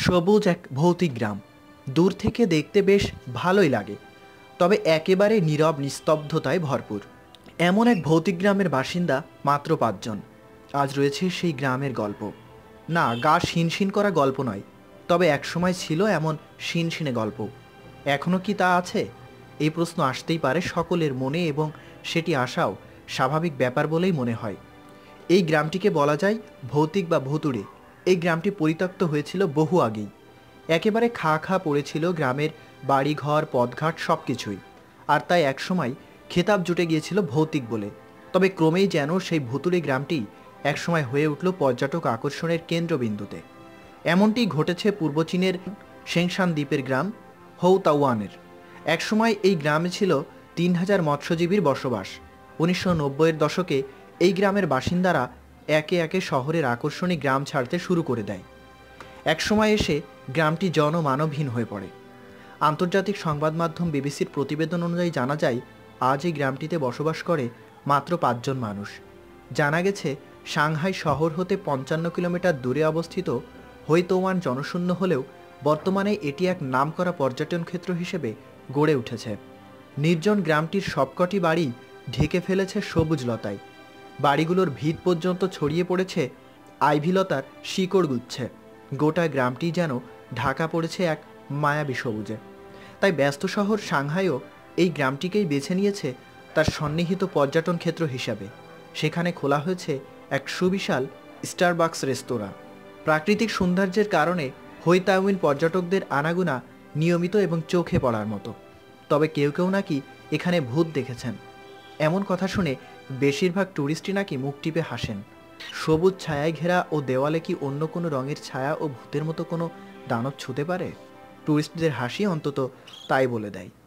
সবুজ এক ভৌতিক গ্রাম। দূর থেকে দেখতে বেশ ভালোই লাগে, তবে একেবারে নীরব নিস্তব্ধতায় ভরপুর। এমন এক ভৌতিক গ্রামের বাসিন্দা মাত্র ৫ জন। আজ রয়েছে সেই গ্রামের গল্প। না, গা শিনশিন করা গল্প নয়, তবে একসময় ছিল এমন শিনশিনে গল্প। এখনও কি তা আছে? এই প্রশ্ন আসতেই পারে সকলের মনে, এবং সেটি আসাও স্বাভাবিক ব্যাপার বলেই মনে হয়। এই গ্রামটিকে বলা যায় ভৌতিক বা ভুতুড়ে। এই গ্রামটি পরিত্যক্ত হয়েছিল বহু আগেই। একেবারে খা খা পড়েছিল গ্রামের বাড়িঘর, পথঘাট সব কিছুই। আর তাই একসময় খেতাব জুটে গিয়েছিল ভৌতিক বলে। তবে ক্রমেই যেন সেই ভুতুড়ে গ্রামটি একসময় হয়ে উঠল পর্যটক আকর্ষণের কেন্দ্রবিন্দুতে। এমনটি ঘটেছে পূর্ব চীনের সেংশান দ্বীপের গ্রাম হৌতাওয়ানের। একসময় এই গ্রামে ছিল ৩,০০০ মৎস্যজীবীর বসবাস। ১৯৯০-এর দশকে এই গ্রামের বাসিন্দারা একে একে শহরের আকর্ষণী গ্রাম ছাড়তে শুরু করে দেয়। একসময় এসে গ্রামটি জনমানবহীন হয়ে পড়ে। আন্তর্জাতিক সংবাদ মাধ্যম বিবিসির প্রতিবেদন অনুযায়ী জানা যায়, আজ এই গ্রামটিতে বসবাস করে মাত্র ৫ জন মানুষ। জানা গেছে, সাংহাই শহর হতে ৫৫ কিলোমিটার দূরে অবস্থিত হৈতোয়ান জনশূন্য হলেও বর্তমানে এটি এক নামকরা পর্যটন ক্ষেত্র হিসেবে গড়ে উঠেছে। নির্জন গ্রামটির সবকটি বাড়ি ঢেকে ফেলেছে সবুজ লতায়। বাড়িগুলোর ভিত পর্যন্ত ছড়িয়ে পড়েছে আইভিলতার শিকড় গুচ্ছে। গোটা গ্রামটি যেন ঢাকা পড়েছে এক মায়াবী সবুজে। তাই ব্যস্ত শহর সাংহাইও এই গ্রামটিকেই বেছে নিয়েছে তার সন্নিহিত পর্যটন ক্ষেত্র হিসাবে। সেখানে খোলা হয়েছে এক সুবিশাল স্টারবাকস রেস্তোরাঁ। প্রাকৃতিক সৌন্দর্যের কারণে হৈতাওয়িন পর্যটকদের আনাগোনা নিয়মিত এবং চোখে পড়ার মতো। তবে কেউ কেউ নাকি এখানে ভূত দেখেছেন। এমন কথা শুনে বেশিরভাগ ট্যুরিস্টই নাকি মুখ টিপে হাসেন। সবুজ ছায়ায় ঘেরা ও দেওয়ালে কি অন্য কোনো রঙের ছায়া ও ভূতের মতো কোনো দানব ছুঁতে পারে? ট্যুরিস্টদের হাসি অন্তত তাই বলে দেয়।